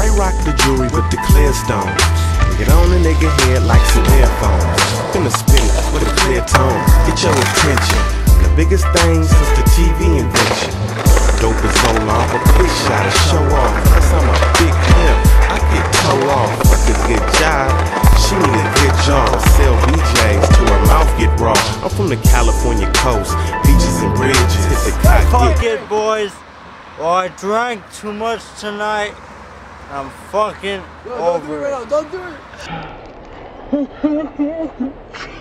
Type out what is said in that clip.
might rock the jewelry with the clear stones. Get on a nigga head like some earphones. Finna spit it with a clear tone. Get your attention. The biggest thing since the TV invention. Dope is so long, but quick shot to show off. Cause I'm a big pimp, I get toe off. Fuck a good job, she need a good job. Sell BJs till her mouth get raw. I'm from the California coast, beaches and bridges. Hit the cock, fuck it, boys. Well, I drank too much tonight. I'm fucking over it. Don't do it.